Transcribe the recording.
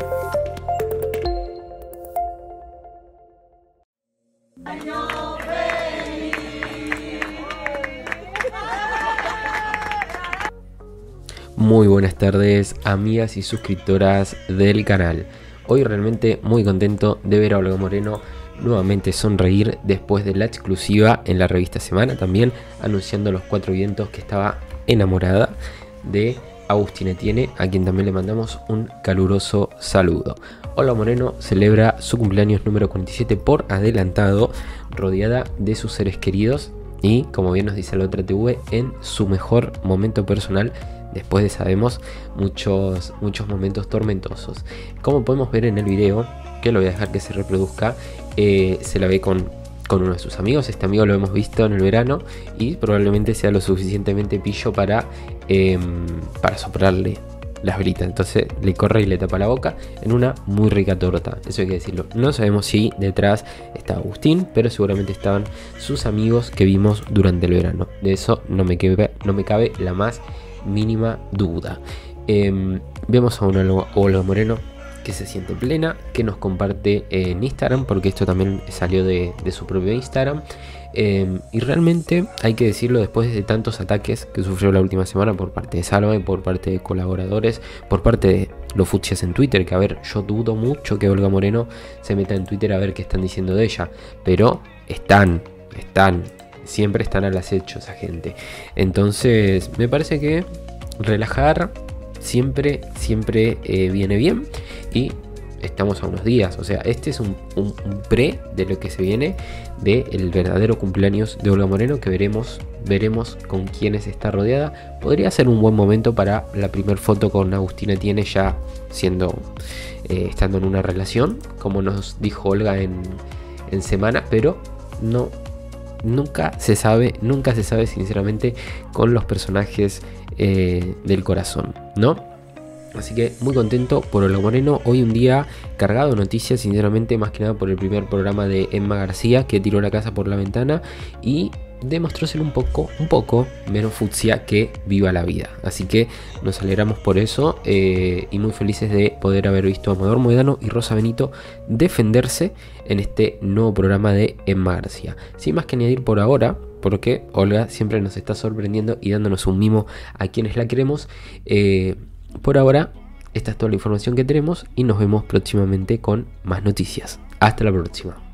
Muy buenas tardes, amigas y suscriptoras del canal. Hoy realmente muy contento de ver a Olga Moreno nuevamente sonreír después de la exclusiva en la revista Semana, también anunciando los 4 vientos que estaba enamorada de Agustín Etienne, a quien también le mandamos un caluroso saludo. Olga Moreno celebra su cumpleaños número 47 por adelantado, rodeada de sus seres queridos y, como bien nos dice la otra TV, en su mejor momento personal, después de, sabemos, muchos momentos tormentosos. Como podemos ver en el video, que lo voy a dejar que se reproduzca, se la ve con uno de sus amigos. Este amigo lo hemos visto en el verano y probablemente sea lo suficientemente pillo para soplarle las velitas. Entonces le corre y le tapa la boca en una muy rica torta. Eso hay que decirlo. No sabemos si detrás está Agustín, pero seguramente estaban sus amigos que vimos durante el verano. De eso no me cabe la más mínima duda. Vemos a una Olga Moreno que se siente plena, que nos comparte en Instagram, porque esto también salió de su propio Instagram. Y realmente hay que decirlo, después de tantos ataques que sufrió la última semana por parte de Salva y por parte de colaboradores, por parte de los futsias en Twitter, que a ver, yo dudo mucho que Olga Moreno se meta en Twitter a ver qué están diciendo de ella, pero siempre están al acecho esa gente. Entonces me parece que relajar siempre viene bien, y estamos a unos días, o sea, este es un pre de lo que se viene del verdadero cumpleaños de Olga Moreno, que veremos con quiénes está rodeada. Podría ser un buen momento para la primer foto con Agustín Etienne, ya estando en una relación, como nos dijo Olga en Semana, pero nunca se sabe sinceramente con los personajes del corazón, ¿no? Así que muy contento por Olga Moreno. Hoy un día cargado de noticias, sinceramente, más que nada por el primer programa de Emma García, que tiró la casa por la ventana y demostró ser un poco menos futsia que Viva la Vida. Así que nos alegramos por eso, y muy felices de poder haber visto a Amador Moedano y Rosa Benito defenderse en este nuevo programa de Emma García. Sin más que añadir por ahora, porque Olga siempre nos está sorprendiendo y dándonos un mimo a quienes la queremos. Por ahora, esta es toda la información que tenemos y nos vemos próximamente con más noticias. Hasta la próxima.